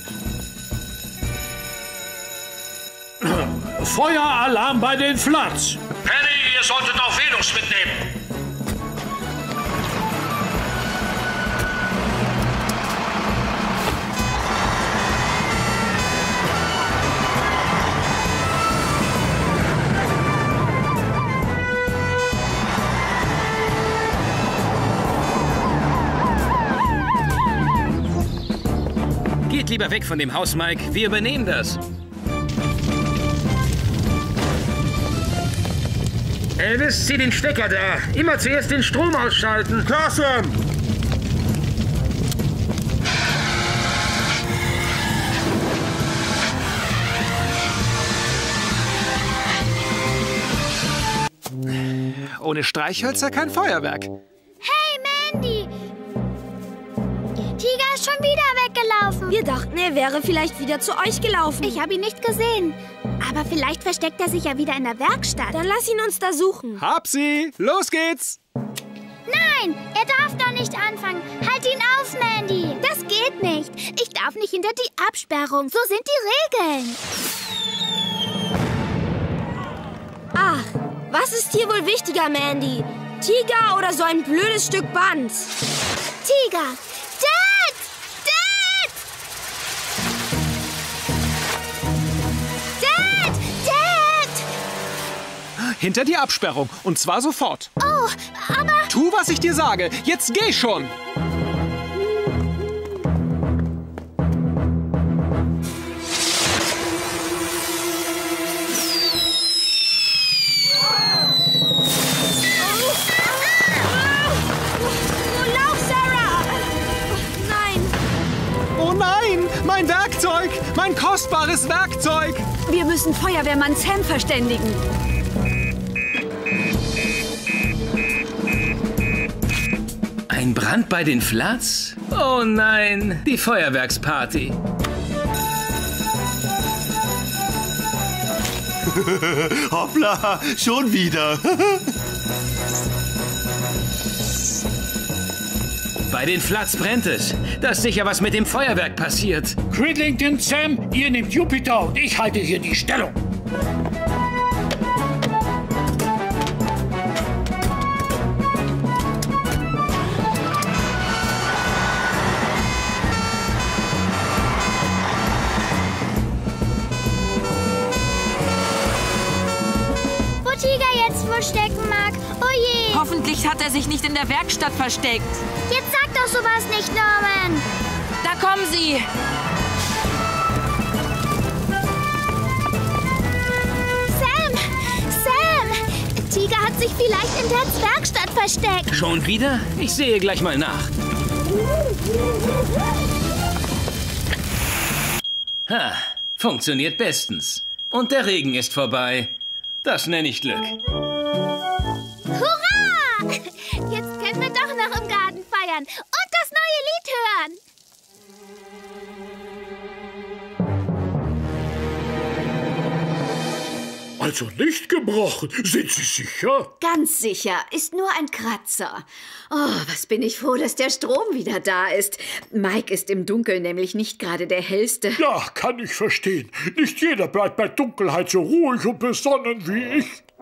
Feueralarm bei den Flats! Penny, ihr solltet auch Venus mitnehmen! Geht lieber weg von dem Haus, Mike. Wir übernehmen das. Elvis, zieh den Stecker da. Immer zuerst den Strom ausschalten. Klar, Sam. Ohne Streichhölzer kein Feuerwerk. Hey, Mandy! Tiger ist schon wieder weggelaufen. Wir dachten, er wäre vielleicht wieder zu euch gelaufen. Ich habe ihn nicht gesehen. Aber vielleicht versteckt er sich ja wieder in der Werkstatt. Dann lass ihn uns da suchen. Hab sie! Los geht's! Nein, er darf doch nicht anfangen. Halt ihn auf, Mandy. Das geht nicht. Ich darf nicht hinter die Absperrung. So sind die Regeln. Ach, was ist hier wohl wichtiger, Mandy? Tiger oder so ein blödes Stück Band? Tiger. Dad! Dad! Dad! Dad! Hinter die Absperrung. Und zwar sofort. Oh, aber... Tu, was ich dir sage. Jetzt geh schon. Oh nein, mein Werkzeug! Mein kostbares Werkzeug! Wir müssen Feuerwehrmann Sam verständigen. Ein Brand bei den Flats? Oh nein, die Feuerwerksparty. Hoppla, schon wieder. Bei den Flats brennt es. Da ist sicher was mit dem Feuerwerk passiert. Cridlington, Sam, ihr nehmt Jupiter und ich halte hier die Stellung. Wo Tiger jetzt verstecken mag. Oh je. Hoffentlich hat er sich nicht in der Werkstatt versteckt. Jetzt sag doch sowas nicht, Norman. Da kommen sie. Sam! Sam! Tiger hat sich vielleicht in Dads Werkstatt versteckt. Schon wieder? Ich sehe gleich mal nach. Ha, funktioniert bestens. Und der Regen ist vorbei. Das nenne ich Glück. Hurra! Jetzt können wir doch noch im Garten feiern und das neue Lied hören. Also nicht gebrochen, sind Sie sicher? Ganz sicher, ist nur ein Kratzer. Oh, was bin ich froh, dass der Strom wieder da ist. Mike ist im Dunkeln nämlich nicht gerade der hellste. Ja, kann ich verstehen. Nicht jeder bleibt bei Dunkelheit so ruhig und besonnen wie ich.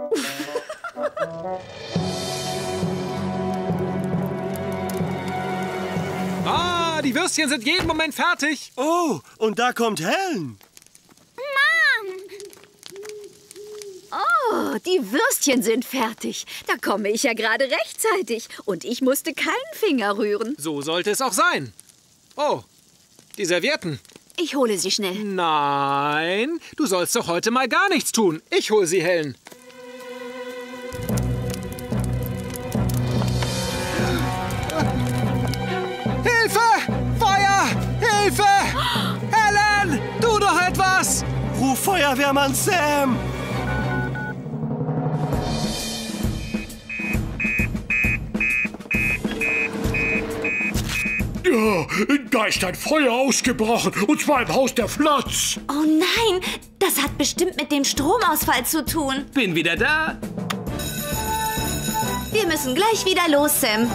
Ah, die Würstchen sind jeden Moment fertig. Oh, und da kommt Helen. Mom! Oh, Oh, die Würstchen sind fertig. Da komme ich ja gerade rechtzeitig. Und ich musste keinen Finger rühren. So sollte es auch sein. Oh, die Servietten. Ich hole sie schnell. Nein, du sollst doch heute mal gar nichts tun. Ich hole sie, Helen. Hilfe! Feuer! Hilfe! Helen! Tu doch etwas! Ruf Feuerwehrmann Sam! Ja, da ist ein Feuer ausgebrochen, und zwar im Haus der Flotz. Oh nein, das hat bestimmt mit dem Stromausfall zu tun. Bin wieder da. Wir müssen gleich wieder los, Sam.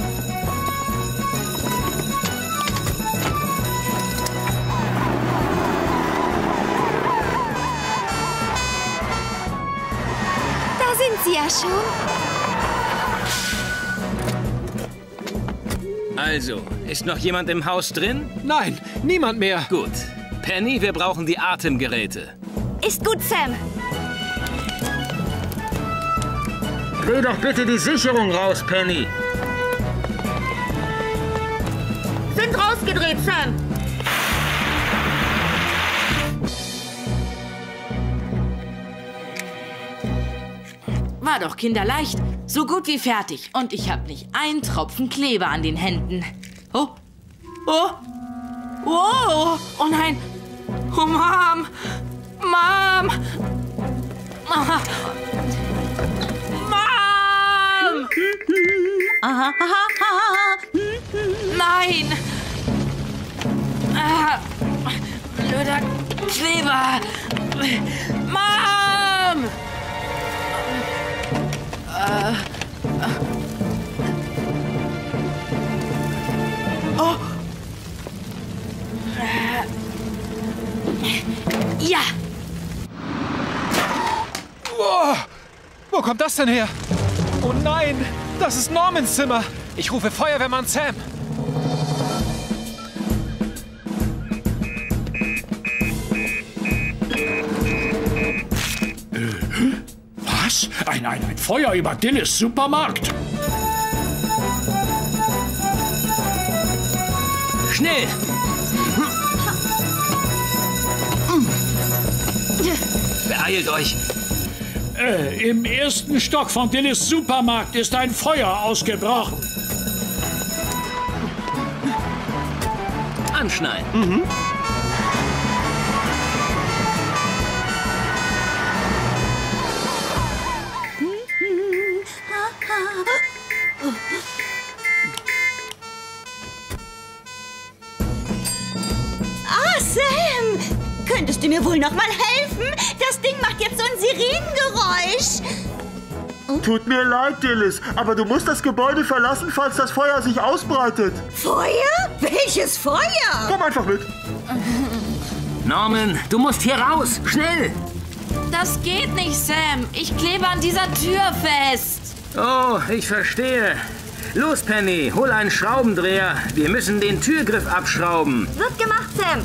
Da sind sie ja schon. Also, ist noch jemand im Haus drin? Nein, niemand mehr. Gut. Penny, wir brauchen die Atemgeräte. Ist gut, Sam. Dreh doch bitte die Sicherung raus, Penny. Sind rausgedreht, Sam. War doch kinderleicht. So gut wie fertig. Und ich habe nicht einen Tropfen Kleber an den Händen. Oh. Oh. Oh. Oh nein. Oh, Mom. Mom. Mom. Aha, aha, aha. Nein. Ah. Blöder Kleber. Mom. Äh. Oh. Ja. Oh, wo kommt das denn her? Oh nein, das ist Normans Zimmer. Ich rufe Feuerwehrmann Sam. Was? Ein, ein, ein Feuer über Dillis Supermarkt. Schnell! Beeilt euch! Äh, im ersten Stock von Dillis Supermarkt ist ein Feuer ausgebrochen. Anschneiden. Mhm. Ah, Sam! Könntest du mir wohl noch mal helfen? Das Ding macht jetzt so ein Sirenengeräusch. Tut mir leid, Dillis, aber du musst das Gebäude verlassen, falls das Feuer sich ausbreitet. Feuer? Welches Feuer? Komm einfach mit. Norman, du musst hier raus. Schnell! Das geht nicht, Sam. Ich klebe an dieser Tür fest. Oh, ich verstehe. Los, Penny, hol einen Schraubendreher. Wir müssen den Türgriff abschrauben. Wird gemacht, Sam.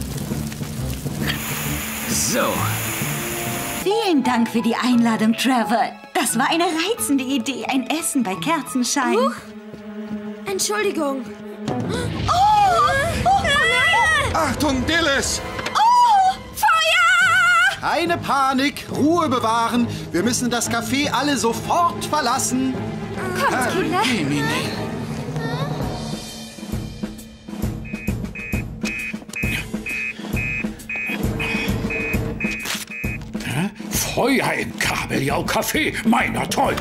So. Vielen Dank für die Einladung, Trevor. Das war eine reizende Idee. Ein Essen bei Kerzenschein. Huch. Entschuldigung. Oh! Oh nein! Achtung, Dillis! Oh! Feuer! Keine Panik, Ruhe bewahren. Wir müssen das Café alle sofort verlassen. Kommt, Kinder. Feuer im Kabeljau-Café. Meiner toll.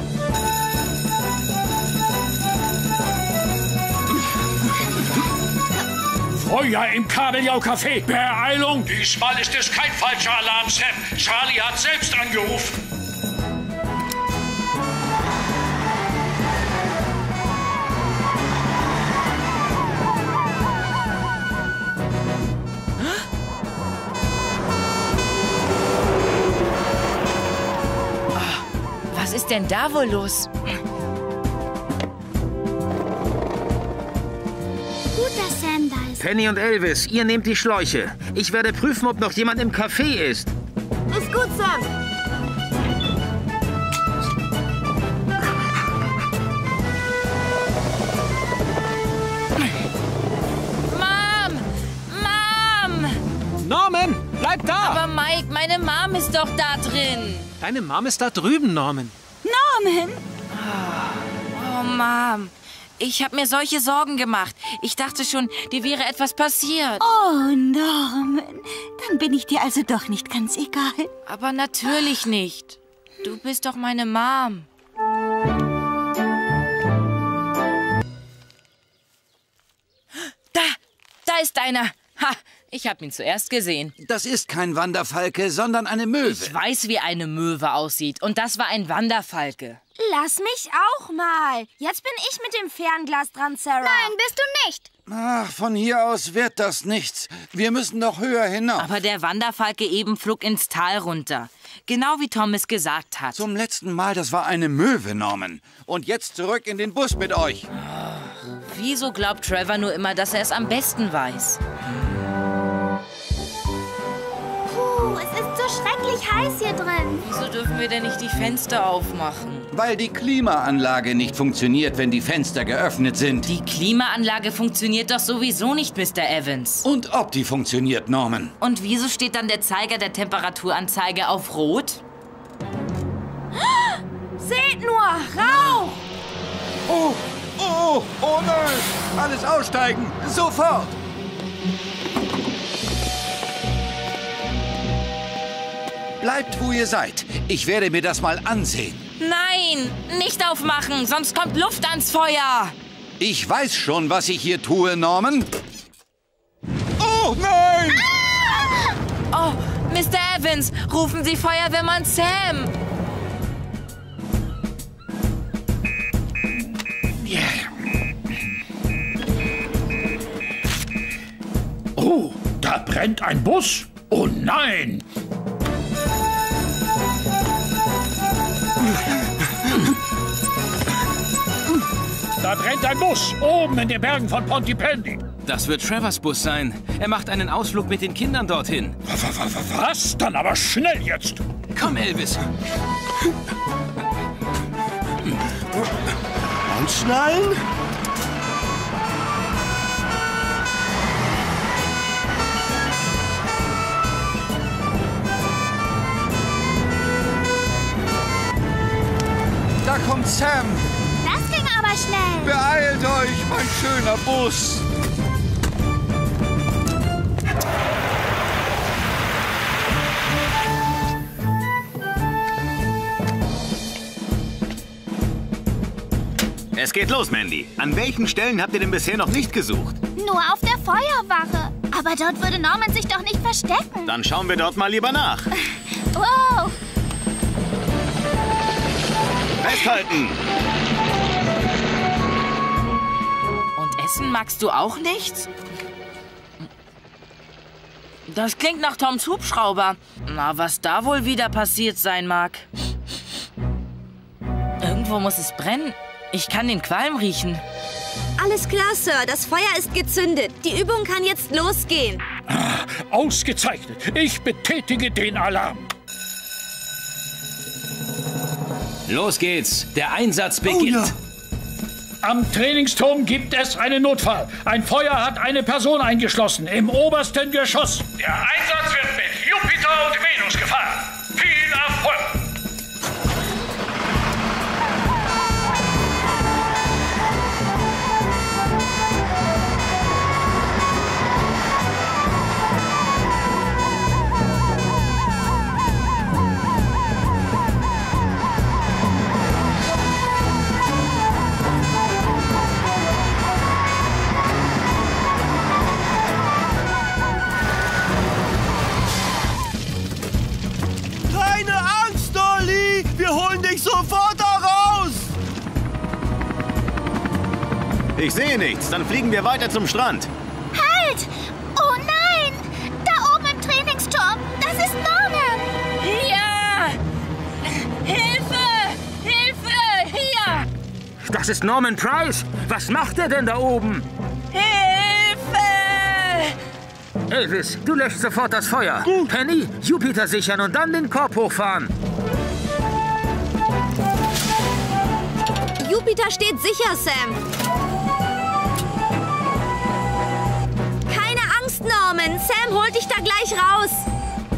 Feuer im Kabeljau-Café. Beeilung. Diesmal ist es kein falscher Alarm, Sam. Charlie hat selbst angerufen. Was ist denn da wohl los? Gut, dass Sam da ist. Penny und Elvis, ihr nehmt die Schläuche. Ich werde prüfen, ob noch jemand im Café ist. Ist gut, Sam. Bleib da! Aber Mike, meine Mom ist doch da drin. Deine Mom ist da drüben, Norman. Norman? Oh, Mom. Ich habe mir solche Sorgen gemacht. Ich dachte schon, dir wäre etwas passiert. Oh, Norman. Dann bin ich dir also doch nicht ganz egal. Aber natürlich nicht. Du bist doch meine Mom. Da, da ist einer. Ha, ich habe ihn zuerst gesehen. Das ist kein Wanderfalke, sondern eine Möwe. Ich weiß, wie eine Möwe aussieht. Und das war ein Wanderfalke. Lass mich auch mal. Jetzt bin ich mit dem Fernglas dran, Sarah. Nein, bist du nicht. Ach, von hier aus wird das nichts. Wir müssen noch höher hinauf. Aber der Wanderfalke eben flog ins Tal runter. Genau wie Tom es gesagt hat. Zum letzten Mal, das war eine Möwe, Norman. Und jetzt zurück in den Bus mit euch. Wieso glaubt Trevor nur immer, dass er es am besten weiß? Puh, es ist so schrecklich heiß hier drin. Wieso dürfen wir denn nicht die Fenster aufmachen? Weil die Klimaanlage nicht funktioniert, wenn die Fenster geöffnet sind. Die Klimaanlage funktioniert doch sowieso nicht, Mister Evans. Und ob die funktioniert, Norman? Und wieso steht dann der Zeiger der Temperaturanzeige auf Rot? Seht nur, Rauch! Oh, oh, oh nein! Alles aussteigen, sofort! Bleibt, wo ihr seid. Ich werde mir das mal ansehen. Nein, nicht aufmachen, sonst kommt Luft ans Feuer. Ich weiß schon, was ich hier tue, Norman. Oh, nein! Ah! Oh, Mister Evans, rufen Sie Feuerwehrmann Sam. Oh, da brennt ein Bus. Oh nein! Da brennt ein Bus, oben in den Bergen von Pontypandy. Das wird Trevors Bus sein. Er macht einen Ausflug mit den Kindern dorthin. Was? Dann aber schnell jetzt. Komm, Elvis. Anschnallen? Da kommt Sam. Das ging aber schnell. Beeilt euch, mein schöner Bus. Es geht los, Mandy. An welchen Stellen habt ihr denn bisher noch nicht gesucht? Nur auf der Feuerwache. Aber dort würde Norman sich doch nicht verstecken. Dann schauen wir dort mal lieber nach. Wow. Festhalten! Und essen magst du auch nichts? Das klingt nach Toms Hubschrauber. Na, was da wohl wieder passiert sein mag. Irgendwo muss es brennen. Ich kann den Qualm riechen. Alles klar, Sir. Das Feuer ist gezündet. Die Übung kann jetzt losgehen. Ah, ausgezeichnet. Ich betätige den Alarm. Los geht's. Der Einsatz beginnt. Oh, ja. Am Trainingsturm gibt es einen Notfall. Ein Feuer hat eine Person eingeschlossen im obersten Geschoss. Der Einsatz wird mit Jupiter und Venus gefahren. Viel Erfolg! Sofort da raus! Ich sehe nichts. Dann fliegen wir weiter zum Strand. Halt! Oh nein! Da oben im Trainingsturm! Das ist Norman! Ja! Hilfe! Hilfe! Hier! Das ist Norman Price. Was macht er denn da oben? Hilfe! Elvis, du löscht sofort das Feuer. Penny, Jupiter sichern und dann den Korb hochfahren. Jupiter steht sicher, Sam. Keine Angst, Norman. Sam holt dich da gleich raus.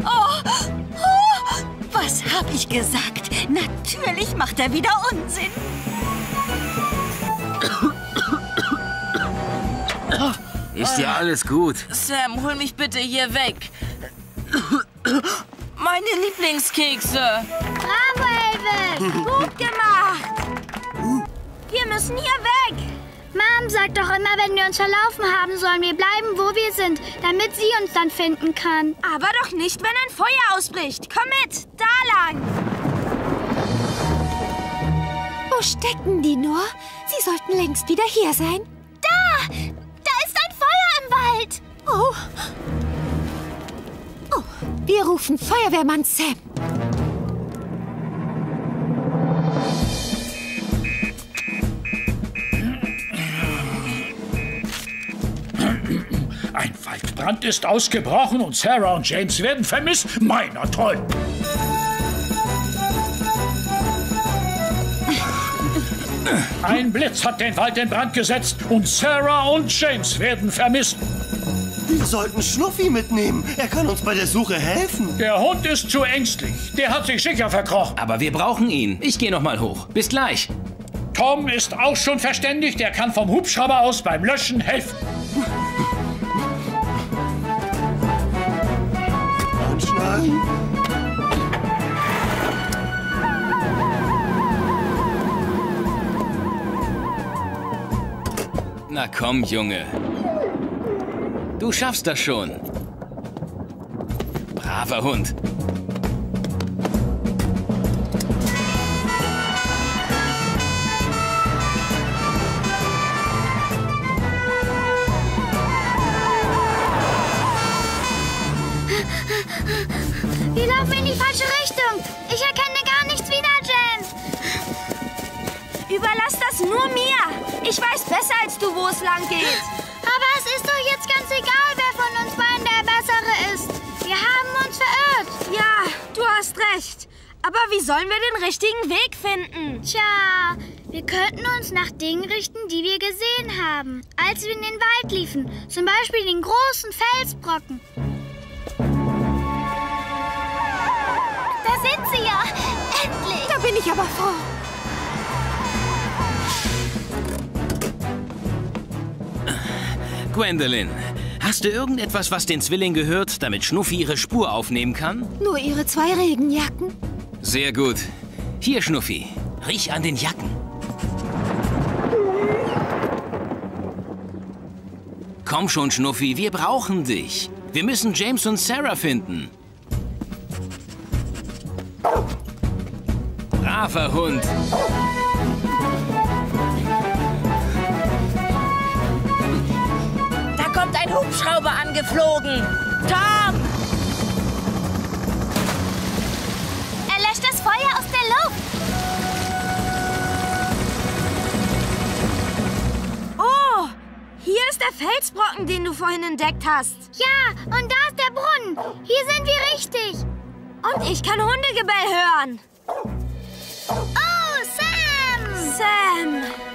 Oh, oh, was hab ich gesagt? Natürlich macht er wieder Unsinn. Ist ja alles gut. Sam, hol mich bitte hier weg. Meine Lieblingskekse. Bravo, Elvis. Gut gemacht. Wir müssen hier weg. Mom sagt doch immer, wenn wir uns verlaufen haben, sollen wir bleiben, wo wir sind, damit sie uns dann finden kann. Aber doch nicht, wenn ein Feuer ausbricht. Komm mit, da lang. Wo stecken die nur? Sie sollten längst wieder hier sein. Da! Da ist ein Feuer im Wald. Oh. Oh, wir rufen Feuerwehrmann Sam. Ein Waldbrand ist ausgebrochen und Sarah und James werden vermisst. Meiner toll. Ein Blitz hat den Wald in Brand gesetzt und Sarah und James werden vermisst. Wir sollten Schnuffi mitnehmen. Er kann uns bei der Suche helfen. Der Hund ist zu ängstlich. Der hat sich sicher verkrochen. Aber wir brauchen ihn. Ich gehe noch mal hoch. Bis gleich. Tom ist auch schon verständigt. Er kann vom Hubschrauber aus beim Löschen helfen. Anschnallen. Na komm, Junge. Du schaffst das schon. Braver Hund. Wir laufen in die falsche Richtung. Ich erkenne gar nichts wieder, James. Überlass das nur mir. Ich weiß besser als du, wo es lang geht. Aber es ist doch jetzt ganz egal, wer von uns beiden der Bessere ist. Wir haben uns verirrt. Ja, du hast recht. Aber wie sollen wir den richtigen Weg finden? Tja, wir könnten uns nach Dingen richten, die wir gesehen haben, als wir in den Wald liefen. Zum Beispiel den großen Felsbrocken. Da sind sie ja. Endlich. Da bin ich aber froh. Gwendolyn, hast du irgendetwas, was den Zwilling gehört, damit Schnuffi ihre Spur aufnehmen kann? Nur ihre zwei Regenjacken. Sehr gut. Hier, Schnuffi. Riech an den Jacken. Komm schon, Schnuffi, wir brauchen dich. Wir müssen James und Sarah finden. Braver Hund. Da kommt ein Hubschrauber angeflogen. Tom! Er löscht das Feuer aus der Luft. Oh, hier ist der Felsbrocken, den du vorhin entdeckt hast. Ja, und da ist der Brunnen. Hier sind wir richtig. Und ich kann Hundegebell hören. Oh, Sam! Sam!